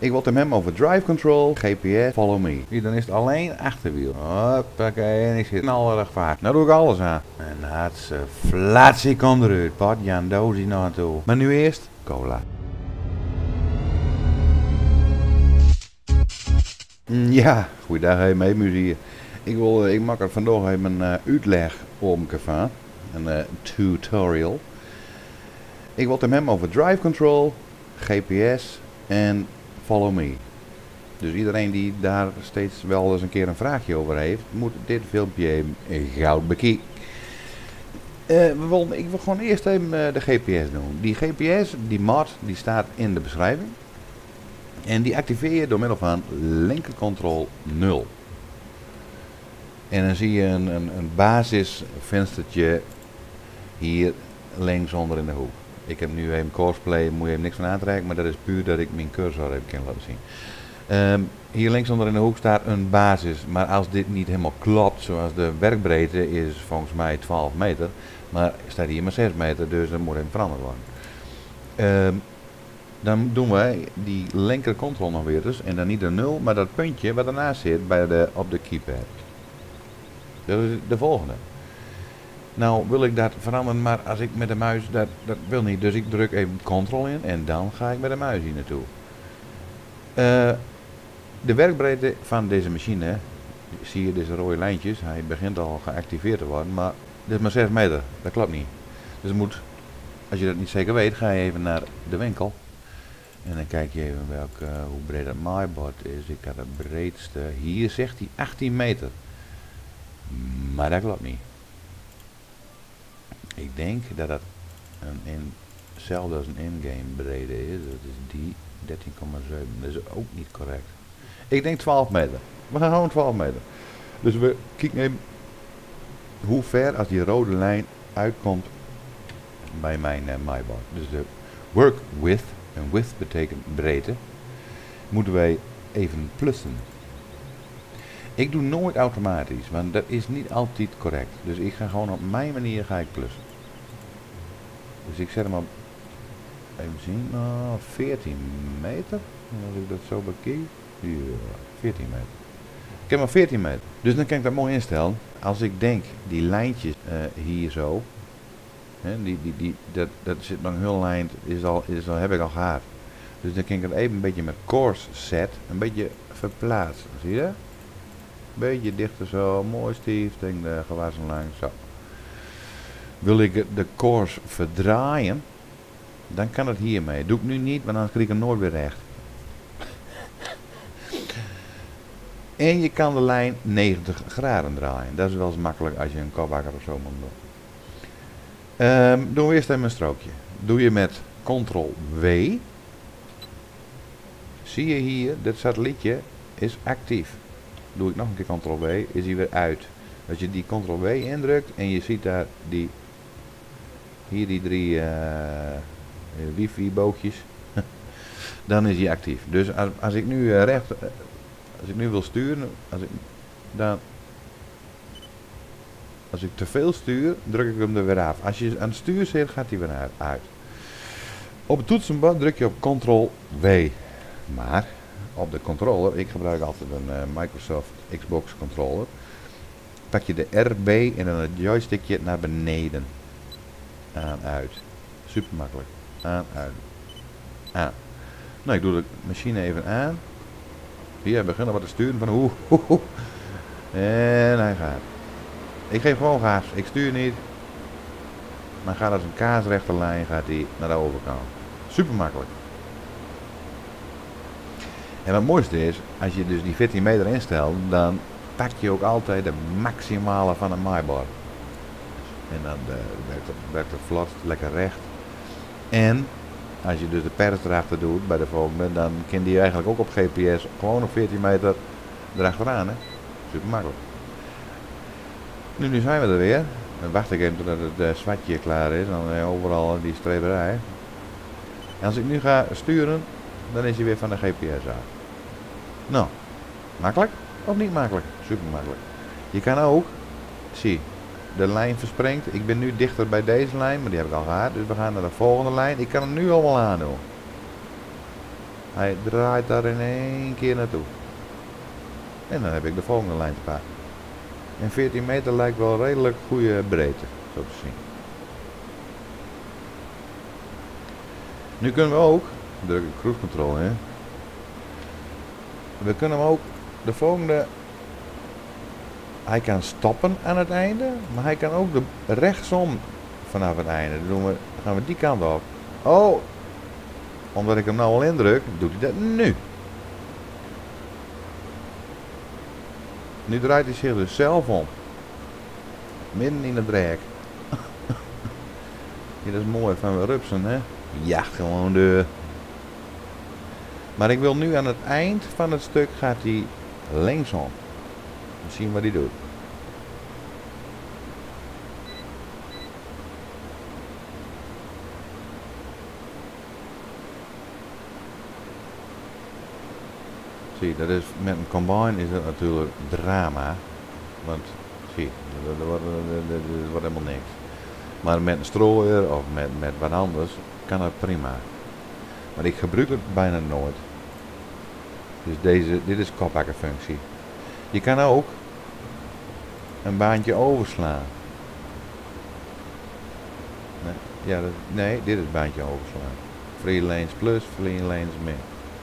Ik wil hem hebben over drive control, GPS, follow me. Hier, dan is het alleen achterwiel. Hoppakee, en ik zit knallerig vaart. Nou doe ik alles aan. En hartse flatsie komt eruit. Pot Jan Dozie nog aan toe. Maar nu eerst cola. Ja, goeiedag mee muziek. Ik maak er vandaag even een uitleg om van. Een tutorial. Ik wil hem hebben over drive control, GPS en follow me. Dus iedereen die daar steeds wel eens een keer een vraagje over heeft, moet dit filmpje gauw bekijken. Ik wil gewoon eerst even de GPS doen. Die GPS, die mod, die staat in de beschrijving. En die activeer je door middel van linkercontrol 0. En dan zie je een basisvenstertje hier linksonder in de hoek. Ik heb nu even cosplay, moet je even niks van aantrekken, maar dat is puur dat ik mijn cursor even kan laten zien. Hier linksonder in de hoek staat een basis, maar als dit niet helemaal klopt, zoals de werkbreedte is volgens mij 12 meter, maar staat hier maar 6 meter, dus dat moet even veranderd worden. Dan doen wij die linker control nog weer eens, en dan niet de 0, maar dat puntje wat ernaast zit op de keypad. Dat is de volgende. Nou wil ik dat veranderen, maar als ik met de muis, dat wil niet. Dus ik druk even Ctrl in en dan ga ik met de muis hier naartoe. De werkbreedte van deze machine, zie je deze rode lijntjes, hij begint al geactiveerd te worden, maar dit is maar 6 meter, dat klopt niet. Dus het moet, als je dat niet zeker weet, ga je even naar de winkel. En dan kijk je even hoe breed dat maaibord is. Ik had het breedste, hier zegt hij 18 meter. Maar dat klopt niet. Ik denk dat dat hetzelfde als een in-game brede is. Dat is die 13,7. Dat is ook niet correct. Ik denk 12 meter. We gaan gewoon 12 meter. Dus we kijken even hoe ver als die rode lijn uitkomt bij mijn maaibord. Dus de work width, en width betekent breedte, moeten wij even plussen. Ik doe nooit automatisch, want dat is niet altijd correct. Dus ik ga gewoon op mijn manier plussen. Dus ik zet hem op, even zien, 14 meter. Als ik dat zo bekijk, ja, 14 meter. Ik heb maar 14 meter. Dus dan kan ik dat mooi instellen. Als ik denk, die lijntjes hier zo, dat zit nog heel lijn, heb ik al gehad. Dus dan kan ik het even een beetje met course set, een beetje verplaatsen. Zie je? Beetje dichter zo, mooi stief, denk de gewassen lang, zo. Wil ik de course verdraaien, dan kan het hiermee. Doe ik nu niet, want dan krijg ik hem nooit weer recht. En je kan de lijn 90 graden draaien. Dat is wel eens makkelijk als je een kopbakker of zo moet doen. Doen we eerst even een strookje. Doe je met Ctrl W. Zie je hier, dit satellietje is actief. Doe ik nog een keer Ctrl W, is hij weer uit. Als je die Ctrl W indrukt en je ziet daar hier die 3 wifi bootjes, dan is hij actief. Dus als ik nu als ik nu wil sturen, als ik te veel stuur, druk ik hem er weer af. Als je aan het stuur zit, gaat hij weer uit. Op het toetsenbord druk je op Ctrl W. Maar op de controller, ik gebruik altijd een Microsoft Xbox controller, pak je de RB en dan het joystickje naar beneden. Aan, uit. Super makkelijk. Aan, uit. Aan. Nou, ik doe de machine even aan. Hier beginnen wat te sturen van en hij gaat. Ik geef gewoon gas. Ik stuur niet. Dan gaat als een kaarsrechte lijn gaat hij naar de overkant. Super makkelijk. En wat het mooiste is, als je dus die 14 meter instelt, dan pak je ook altijd de maximale van een maaibord. En dan werkt het vlot, lekker recht. En als je dus de pers erachter doet bij de volgende, dan kan die eigenlijk ook op GPS gewoon op 14 meter erachteraan. Hè? Super makkelijk. Nu zijn we er weer. Dan wacht ik even totdat het zwartje klaar is. Dan overal die streberij. En als ik nu ga sturen, dan is hij weer van de GPS af. Nou, makkelijk of niet makkelijk? Super makkelijk. Je kan ook, zie, de lijn verspringt. Ik ben nu dichter bij deze lijn, maar die heb ik al gehad. Dus we gaan naar de volgende lijn. Ik kan hem nu allemaal aandoen. Hij draait daar in één keer naartoe. En dan heb ik de volgende lijn te pakken. En 14 meter lijkt wel redelijk goede breedte, zo te zien. Nu kunnen we ook, druk ik cruise control in. We kunnen hem ook de volgende. Hij kan stoppen aan het einde, maar hij kan ook rechtsom vanaf het einde. Dan gaan we die kant op. Oh, omdat ik hem nou al indruk, doet hij dat nu. Nu draait hij zich dus zelf om. Midden in het rek. Ja, dat is mooi van we rupsen, hè. Ja, gewoon de. Maar ik wil nu aan het eind van het stuk gaat hij linksom. We zien wat hij doet. Zie, dat is, met een combine is het natuurlijk drama. Want, zie, dat wordt helemaal niks. Maar met een strooier of met wat anders kan dat prima. Maar ik gebruik het bijna nooit. Dus dit is koppakkenfunctie. Je kan ook een baantje overslaan. Nee, ja, nee, dit is het baantje overslaan. Free lanes plus, free lanes min.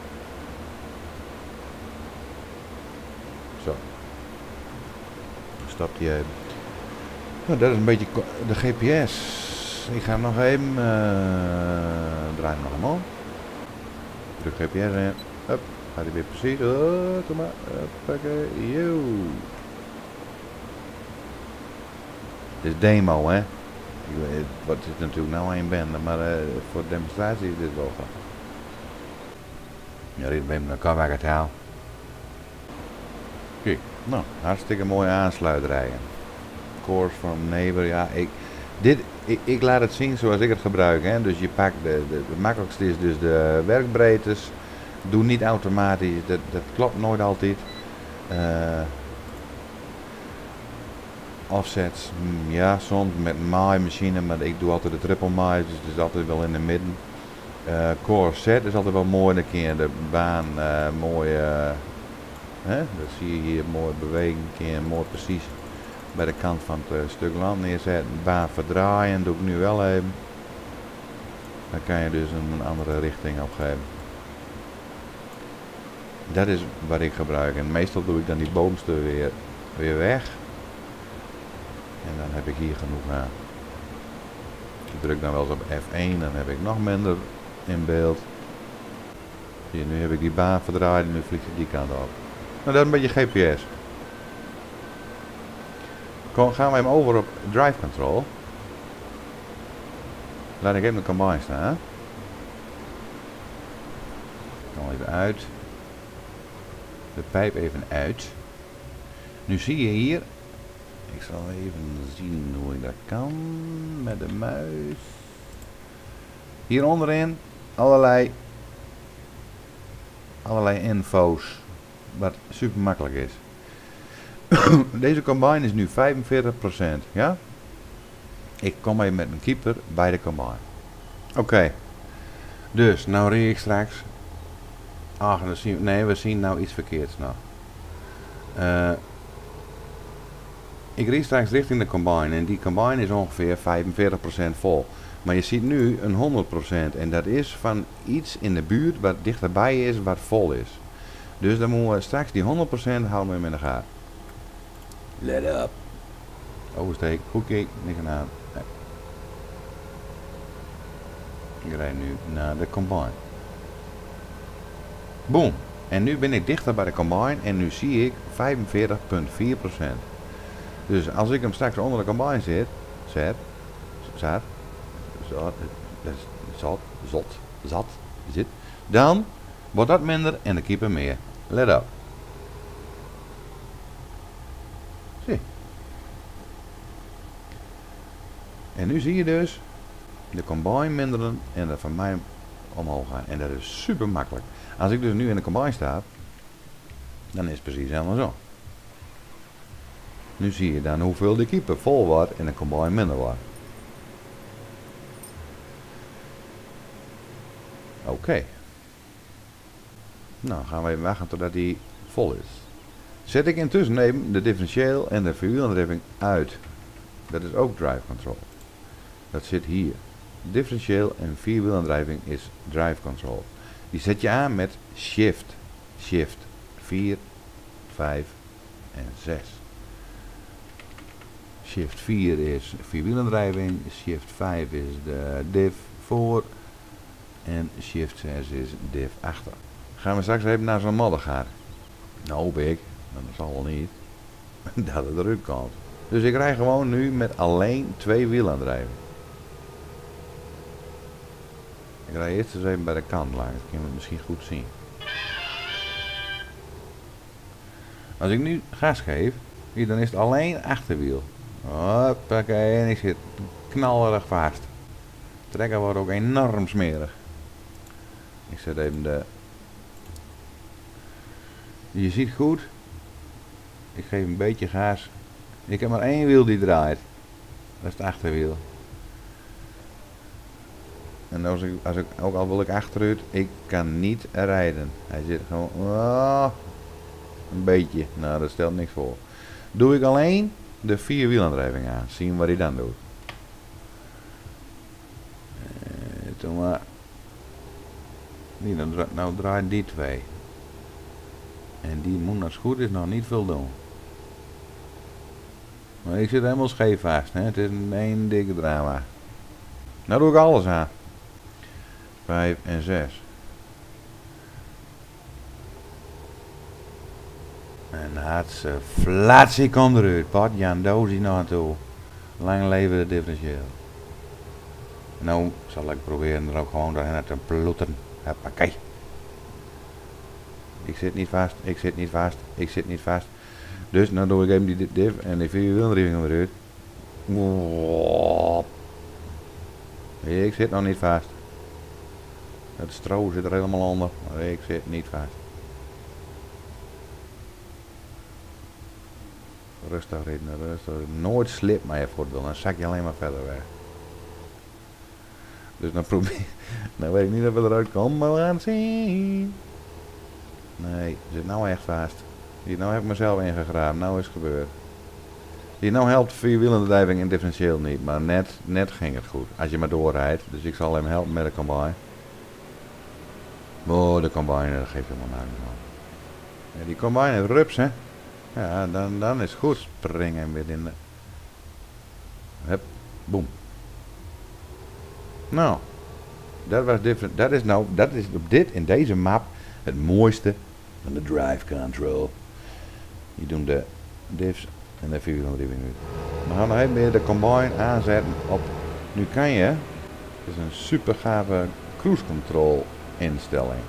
Zo. Dan stapt hij even. Nou, dat is een beetje de GPS. Ik ga hem nog even draai hem nog omhoog. Druk GPS in. Hup, gaat hij weer precies. Kom maar. Pakken. Yo. Dit is demo, hè. Wat is natuurlijk nou een bende, maar voor de demonstratie is dit wel grappig. Ja, dit ben ik naar Karwagataal. Kijk, nou, hartstikke mooie aansluiterijen. Course from neighbor, ja, ik laat het zien zoals ik het gebruik, hè. Dus je pakt het makkelijkste is dus de werkbreedtes. Doe niet automatisch, dat klopt nooit altijd. Offsets, ja, soms met maaimachine, maar ik doe altijd de triple maai, dus het is altijd wel in de midden. Course set is altijd wel mooi, dan kun je de baan mooi, dat zie je hier mooi bewegen, kun je mooi precies bij de kant van het stuk land neerzetten. Baan verdraaien, doe ik nu wel even. Dan kan je dus een andere richting opgeven. Dat is wat ik gebruik en meestal doe ik dan die boomste weer weg. En dan heb ik hier genoeg aan. Ik druk dan wel eens op F1, dan heb ik nog minder in beeld. Zie je, nu heb ik die baan verdraaid en nu vliegt hij die kant op. Nou, dat is een beetje GPS. Gaan we hem over op Drive Control. Laat ik even de combine staan. Dan even uit. De pijp even uit. Nu zie je hier. Ik zal even zien hoe ik dat kan met de muis. Hier onderin allerlei info's. Wat super makkelijk is. Deze combine is nu 45%. Ja? Ik kom even met een keeper bij de combine. Oké. Dus, nou reed ik straks. Ach, nee, we zien nou iets verkeerds nog. Ik reed straks richting de combine en die combine is ongeveer 45% vol. Maar je ziet nu een 100% en dat is van iets in de buurt wat dichterbij is wat vol is. Dus dan moeten we straks die 100% houden we hem in de gaten. Let up. Oversteek, goed kijk, niks aan. Nee. Ik rijd nu naar de combine. Boom. En nu ben ik dichter bij de combine en nu zie ik 45,4%. Dus als ik hem straks onder de combine zit, dan wordt dat minder en de keeper meer. Let up. Zie. En nu zie je dus de combine minderen en dat van mij omhoog gaan. En dat is super makkelijk. Als ik dus nu in de combine sta, dan is het precies helemaal zo. Nu zie je dan hoeveel de keeper vol wordt en de combine minder wordt. Oké. Nou, gaan we even wachten totdat die vol is. Zet ik intussen even de differentieel en de vierwielaandrijving uit. Dat is ook drive control. Dat zit hier. Differentieel en vierwielaandrijving is drive control. Die zet je aan met shift. Shift 4, 5 en 6. Shift 4 is vierwielaandrijving. Shift 5 is de diff voor. En shift 6 is diff achter. Gaan we straks even naar zo'n modder gaan. Nou hoop ik, maar dat zal wel niet, dat het eruit komt. Dus ik rij gewoon nu met alleen 2 wielaandrijving. Ik rij eerst eens even bij de kant langs, dan kun je het misschien goed zien. Als ik nu gas geef, dan is het alleen achterwiel. Hoppakee, en ik zit knallerig vast. Trekken wordt ook enorm smerig. Ik zet even de... Je ziet goed. Ik geef een beetje gas. Ik heb maar één wiel die draait. Dat is het achterwiel. En als ik ook al wil ik achteruit, ik kan niet rijden. Hij zit gewoon een beetje. Nou, dat stelt niks voor. Doe ik alleen de 4 wielaandrijving aan. Zien wat hij dan doet. Toen maar. Nou draait die 2. En die moet als het goed is nog niet veel doen. Maar ik zit helemaal scheef vast. Hè? Het is een dikke drama. Nou doe ik alles aan. 5 en 6. En hartse flatsie komt eruit. Pat Jan Dozie nog naartoe. Lang leven de differentieel. Nou zal ik proberen er ook gewoon doorheen te ploeten. Hoppakee. Ik zit niet vast, ik zit niet vast, ik zit niet vast. Dus nou doe ik even die diff en die 4 wielaandrijving eruit. Ik zit nog niet vast. Het stro zit er helemaal onder, maar ik zit niet vast. Rustig rijden, rustig. Nooit slip maar je voet wil, dan zak je alleen maar verder weg. Dus dan probeer. Nou weet ik niet of we eruit komen, maar we gaan het zien. Nee, zit nou echt vast. Hier, nou heb ik mezelf ingegraven, nou is het gebeurd. Hier, nou helpt vierwielaandrijving en differentieel niet, maar net ging het goed. Als je maar doorrijdt, dus ik zal hem helpen met de combine. Oh, de combine, dat geeft helemaal niks aan. Ja, die combine heeft rups, hè. Ja, dan is het goed. Springen weer in de... Hup, boem. Nou, dat is op in deze map het mooiste van de drive control. Hier doen de diffs en de vierwielaandrijving nu. We gaan nog even weer de combine aanzetten op. Nu kan je, het is een super gave cruise control instelling.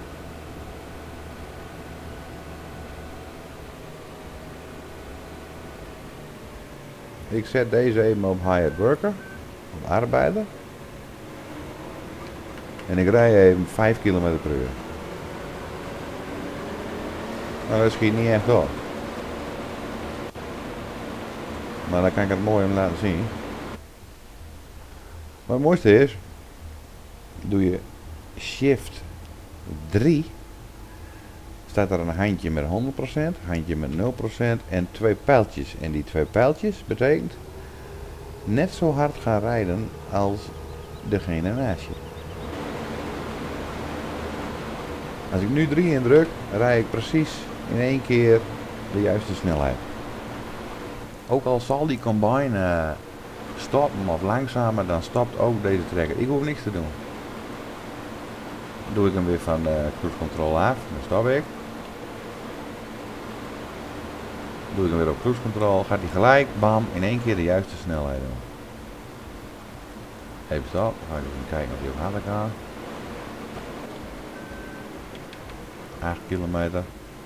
Ik zet deze even op hired worker, op arbeider. En ik rij even 5 km per uur. Nou, dat schiet niet echt op. Maar dan kan ik het mooi hem laten zien. Maar het mooiste is, doe je shift 3, staat er een handje met 100%, handje met 0% en 2 pijltjes. En die 2 pijltjes betekent net zo hard gaan rijden als degene naast je. Als ik nu 3 indruk, rij ik precies in één keer de juiste snelheid. Ook al zal die combine stoppen of langzamer, dan stopt ook deze trekker. Ik hoef niks te doen. Dan doe ik hem weer van de cruise control af, dan stop ik. Doe ik hem weer op cruise control, gaat hij gelijk, bam, in één keer de juiste snelheid doen. Even stop, dan ga ik even kijken of hij ook harder gaat. 8 kilometer.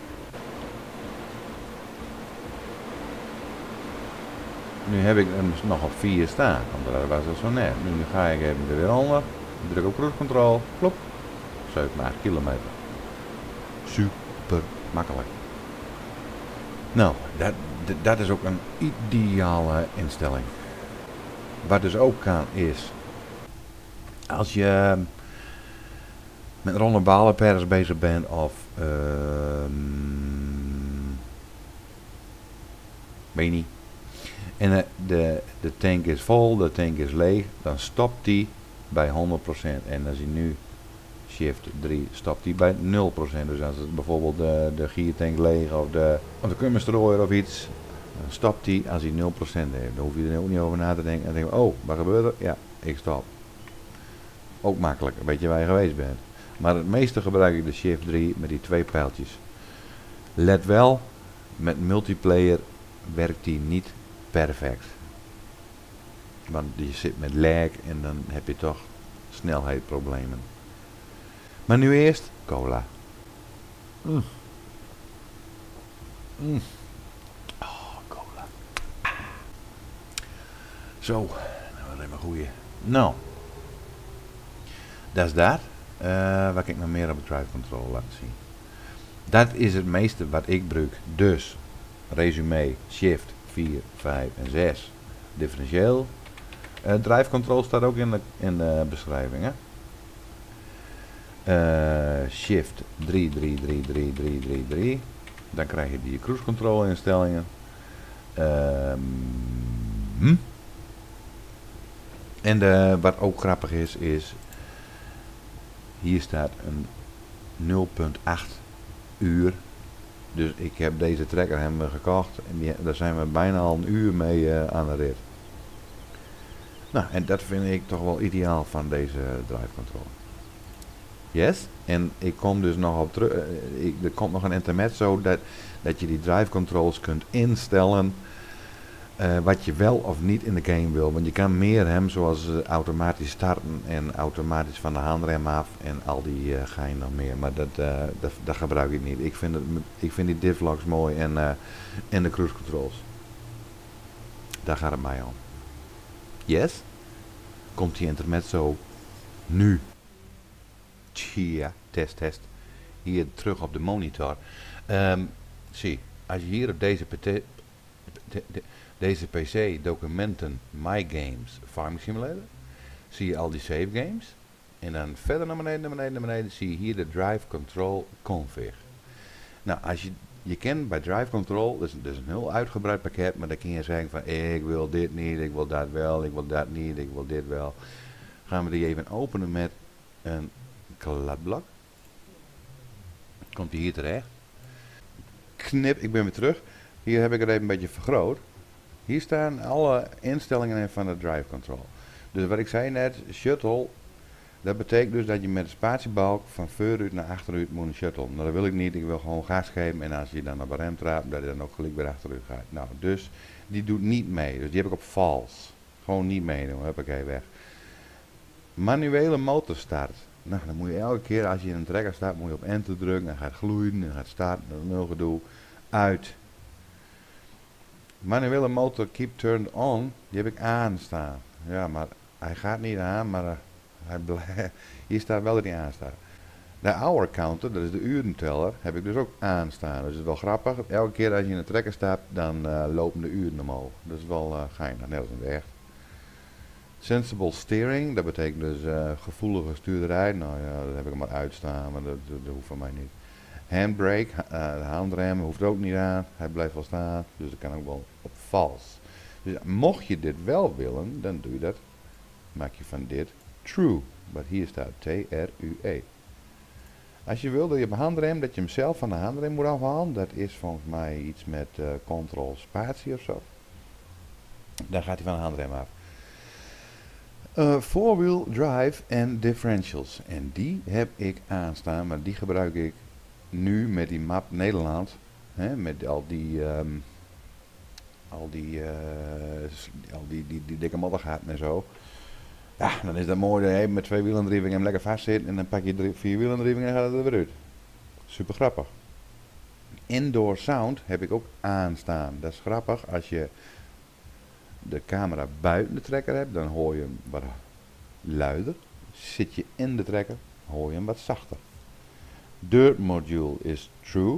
Nu heb ik hem nog op 4 staan, want dat was het zo net. Nu ga ik even er weer onder, druk op cruise control, klop, 7, 8 kilometer. Super makkelijk. Nou, dat is ook een ideale instelling. Wat dus ook kan is, als je met rollenbalenpers bezig bent of weet niet. En de tank is vol, de tank is leeg, dan stopt die bij 100%. En als je nu shift 3 stopt die bij 0%. Dus als het bijvoorbeeld de giertank leeg of de kummerstrooier of iets, dan stopt die als hij 0% heeft. Dan hoef je er ook niet over na te denken. En dan denk je, oh, wat gebeurt er? Ja, ik stop. Ook makkelijk, weet je waar je geweest bent. Maar het meeste gebruik ik de shift 3 met die 2 pijltjes. Let wel, met multiplayer werkt die niet perfect. Want je zit met lag en dan heb je toch snelheidsproblemen. Maar nu eerst cola. Oh, cola. Zo, nou wat even een goeie. Nou, dat is dat. Waar kan ik nog meer op de drive control laten zien? Dat is het meeste wat ik gebruik. Dus, resume, shift 4, 5 en 6. Differentieel. Drive control staat ook in de beschrijving. Hè? Shift 3, 3, 3, 3, 3, 3, 3. Dan krijg je die cruise control instellingen. En wat ook grappig is hier staat een 0,8 uur. Dus ik heb deze trekker hebben we gekocht en daar zijn we bijna al een uur mee aan de rit. Nou, en dat vind ik toch wel ideaal van deze drive control. Yes, en ik kom dus nog op terug. Er komt nog een intermezzo dat je die drive controls kunt instellen. Wat je wel of niet in de game wil. Want je kan meer hem zoals automatisch starten en automatisch van de handrem af en al die ga je nog meer. Maar dat gebruik ik niet. Ik vind die divlogs mooi en de cruise controls. Daar gaat het mij om. Yes? Komt die intermezzo nu? Tja, test. Hier terug op de monitor. Zie, als je hier op deze PC documenten My Games Farming Simulator, zie je al die save games. En dan verder naar beneden zie je hier de Drive Control Config. Nou, als je kent bij Drive Control, dat is een heel uitgebreid pakket, maar dan kun je zeggen van ik wil dit niet, ik wil dat wel, ik wil dat niet, ik wil dit wel. Gaan we die even openen met een kladblok. Komt hij hier terecht. Knip, ik ben weer terug. Hier heb ik het even een beetje vergroot. Hier staan alle instellingen in van de drive control. Dus wat ik zei net, shuttle, dat betekent dus dat je met de spatiebalk van vooruit naar achteruit moet shuttle. Nou, dat wil ik niet, ik wil gewoon gas geven en als je dan op een rem trapt, dat je dan ook gelijk weer achteruit gaat. Nou, dus die doet niet mee, dus die heb ik op false. Gewoon niet meedoen, huppakee, weg. Manuele motorstart. Nou, dan moet je elke keer als je in een trekker staat, moet je op enter drukken, dan gaat het gloeien, dan gaat het starten, dan nul gedoe, uit. Manuele motor keep turned on, die heb ik aanstaan. Ja, maar hij gaat niet aan, maar hier staat wel dat hij aanstaat. De hour counter, dat is de urenteller, heb ik dus ook aanstaan. Dus dat is wel grappig. Elke keer als je in een trekker staat, dan lopen de uren omhoog. Dat is wel geinig, net als in de echt. Sensible steering, dat betekent dus gevoelige stuurderij. Nou ja, dat heb ik maar uitstaan, maar dat hoeft van mij niet. Handbrake, de handrem hoeft ook niet aan. Hij blijft wel staan, dus dat kan ook wel op false. Dus mocht je dit wel willen, dan doe je dat. Maak je van dit true. Maar hier staat T-R-U-E. Als je wil dat je op een handrem, dat je hem zelf van de handrem moet afhalen. Dat is volgens mij iets met control spatie of zo. Dan gaat hij van de handrem af. Four-wheel drive en differentials. En die heb ik aanstaan, maar die gebruik ik nu met die map Nederland. Hè, met al die dikke moddergaten en zo. Ja, dan is dat mooi dat je met twee wielendrievingen hem lekker vast zit en dan pak je vier wielendrievingen en gaat het er weer uit. Super grappig. Indoor sound heb ik ook aanstaan. Dat is grappig. Als je de camera buiten de trekker hebt, dan hoor je hem wat luider. Zit je in de trekker, hoor je hem wat zachter. Dirt module is true.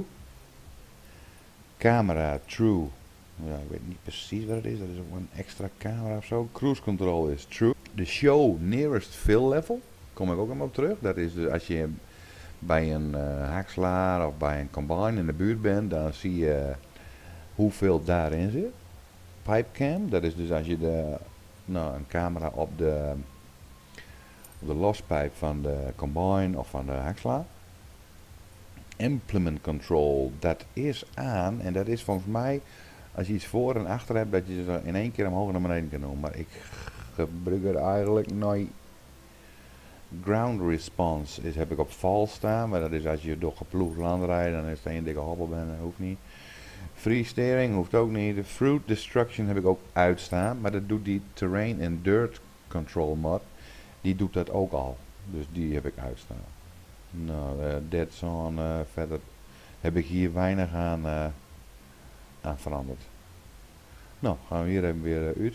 Camera true. Ja, ik weet niet precies wat het is. Dat is ook een extra camera of zo. Cruise control is true. De show nearest fill level. Kom ik ook helemaal op terug. Dat is dus als je bij een haakslaar of bij een combine in de buurt bent, dan zie je hoeveel daarin zit. Pipecam, dat is dus als je een camera op de lospijp van de combine of van de haakslaar. Implement control, dat is aan en dat is volgens mij, als je iets voor en achter hebt, dat je ze in één keer omhoog en naar beneden kan doen. Maar ik gebruik het eigenlijk nooit. Ground response heb ik op val staan, maar dat is als je door geploegd land rijdt, dan is het een dikke hobbel bent, dat hoeft niet. Free steering hoeft ook niet. Fruit destruction heb ik ook uitstaan, maar dat doet die terrain and dirt control mod, die doet dat ook al. Dus die heb ik uitstaan. Nou, dead zone, verder heb ik hier weinig aan veranderd. Nou, gaan we hier even weer uit.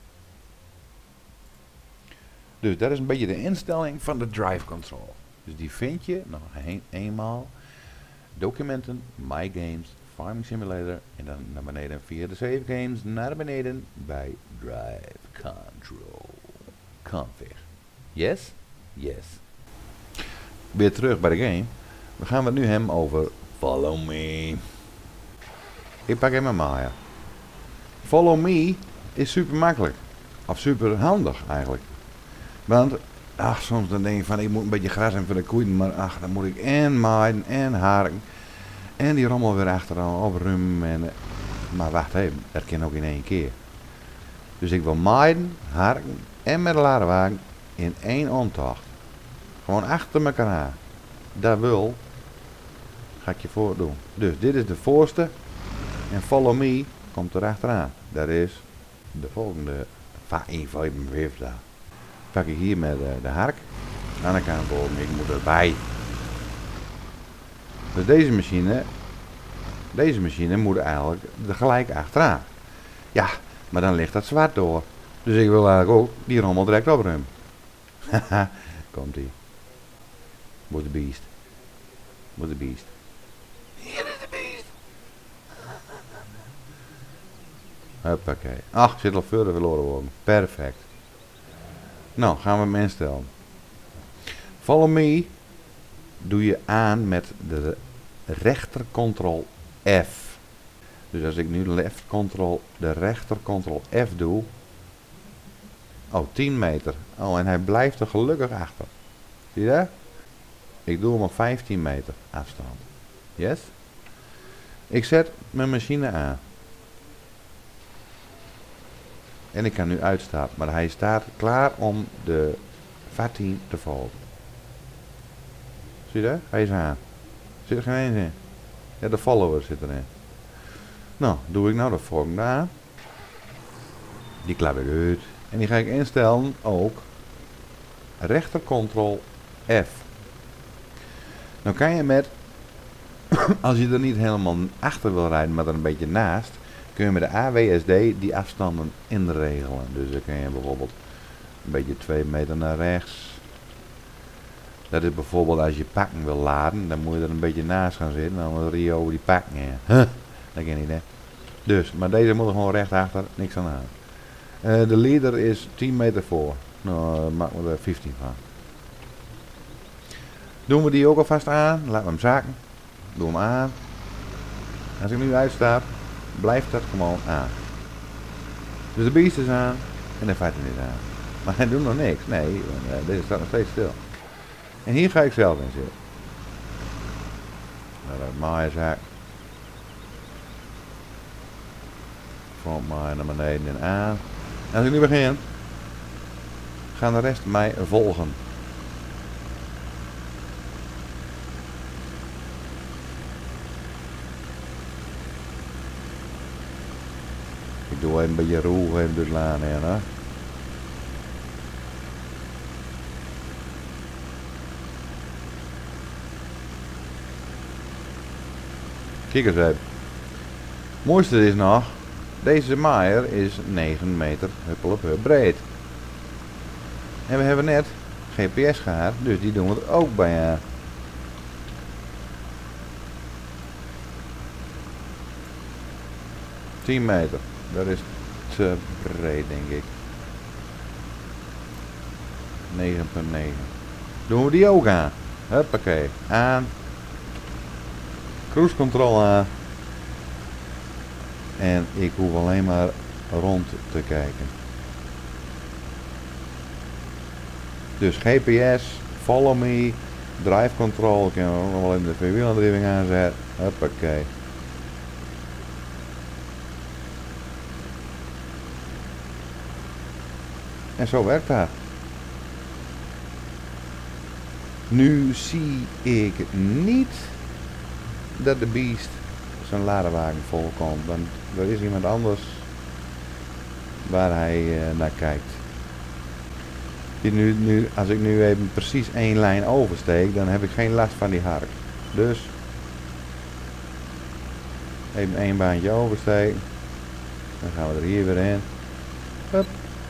Dus dat is een beetje de instelling van de drive control. Dus die vind je nog eenmaal. Documenten, My Games, Farming Simulator. En dan naar beneden via de Save Games naar beneden bij Drive Control. Config. Yes? Yes. Weer terug bij de game. We gaan het nu hebben over Follow Me. Ik pak even Maya. Follow Me is super makkelijk. Of super handig eigenlijk. Want, soms dan denk ik van, ik moet een beetje gras hebben voor de koeien, maar dan moet ik en maaien en harken. En die rommel weer achteraan opruimen. Maar wacht even, dat kan ook in één keer. Dus ik wil maaien, harken en met de ladenwagen in één omtocht. Gewoon achter elkaar aan. Dat wil, ga ik je voor doen. Dus dit is de voorste. En Follow Me komt er achteraan. Dat is de volgende 55. Pak ik hier met de hark. Aan de kant boven, ik moet erbij. Dus deze machine moet eigenlijk er gelijk achteraan. Ja, maar dan ligt dat zwart door. Dus ik wil eigenlijk ook die rommel direct opruimen. Haha, komt ie. Wordt de beest. Wordt de beest. Hier is de beest. Hoppakee. Ach, zit al verder verloren worden. Perfect. Nou, gaan we hem instellen. Follow Me doe je aan met de rechter Ctrl F. Dus als ik nu de rechter Ctrl F doe. Oh, 10 meter. Oh, en hij blijft er gelukkig achter. Zie je dat? Ik doe hem op 15 meter afstand. Yes? Ik zet mijn machine aan. En ik kan nu uitstappen, maar hij staat klaar om de vattien te volgen. Zie je dat? Hij is aan. Zit er geen eens in. Ja, de follower zit erin. Nou, doe ik nou de volgende aan. Die klap ik uit. En die ga ik instellen ook. Rechter Ctrl F. Nou kan je met, als je er niet helemaal achter wil rijden, maar er een beetje naast, kun je met de AWSD die afstanden inregelen. Dus dan kun je bijvoorbeeld een beetje 2 meter naar rechts. Dat is bijvoorbeeld als je pakken wil laden, dan moet je er een beetje naast gaan zitten. Dan moet Rio over die pakken heen. Dat ken je niet, hè. Dus, maar deze moet er gewoon recht achter, niks aan aan. De leader is 10 meter voor. Nou, maken we er 15 van. Doen we die ook alvast aan. Laten we hem zakken. Doe hem aan. Als ik nu uitstap, blijft dat gewoon aan. Dus de beest is aan en de vatten is aan. Maar hij doet nog niks. Nee, deze staat nog steeds stil. En hier ga ik zelf in zitten. Dat maaizak. Front maai naar beneden en aan. En als ik nu begin, gaan de rest mij volgen. Ik doe even een beetje roer even door de laan heen, hè. Kijk eens even. Het mooiste is nog, deze maaier is 9 meter huppelop breed. En we hebben net GPS gehad, dus die doen we er ook bij aan. $10 meter, dat is te breed denk ik. 9,9. Doen we die ook aan. Huppakee. Aan. Cruise control aan. En ik hoef alleen maar rond te kijken. Dus GPS, follow me, drive control. Ik kan ook nog wel in de vierwielaandrijving aanzetten. Huppakee. En zo werkt dat. Nu zie ik niet dat de Beast zijn ladewagen volkomt. Want er is iemand anders waar hij naar kijkt. Als ik nu even precies één lijn oversteek, dan heb ik geen last van die hark. Dus even één baantje oversteken. Dan gaan we er hier weer in. Hup.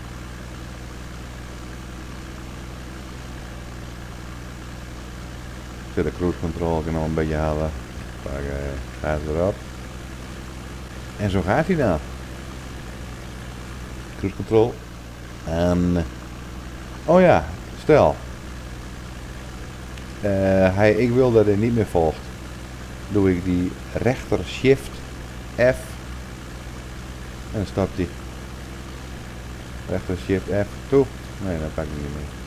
De cruise control kan nog een beetje halen. Gaat erop. En zo gaat hij dan. Cruise control. En oh ja, stel. Ik wil dat hij niet meer volgt. Doe ik die rechter shift F. En dan stopt hij. Rechter shift F. Toe. Nee, dat pak ik niet meer.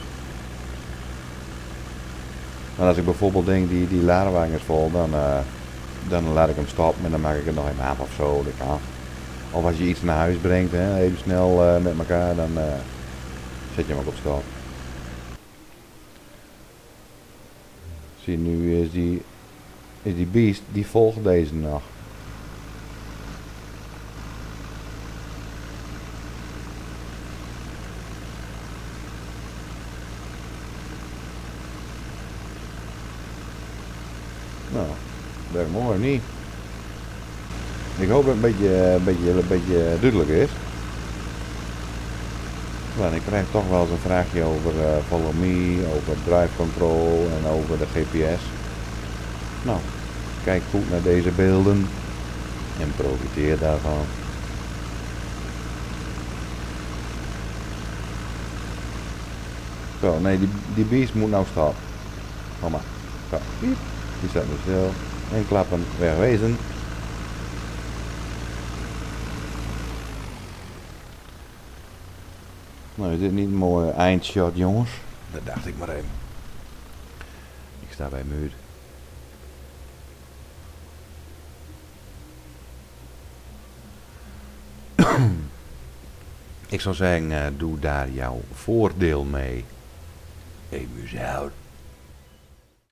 Maar als ik bijvoorbeeld denk die ladewagen is vol, dan laat ik hem stoppen en dan maak ik het nog even af of zo. Dat kan. Of als je iets naar huis brengt, hè, even snel met elkaar, dan zet je hem ook op stop. Zie, nu is die Beast, die volgt deze nog. Nou, werkt mooi niet. Ik hoop dat het een beetje duidelijk is. Want ik krijg toch wel eens een vraagje over follow me, over drive control en over de GPS. Nou, kijk goed naar deze beelden en profiteer daarvan. Zo, nee, die Beast moet nou stoppen. Kom maar. Zo, piep. Die staat nu stil. En klappen, wegwezen. Nou, is dit niet een mooie eindshot, jongens? Dat dacht ik maar even. Ik sta bij muur. Ik zou zeggen, doe daar jouw voordeel mee. Hey, muziek.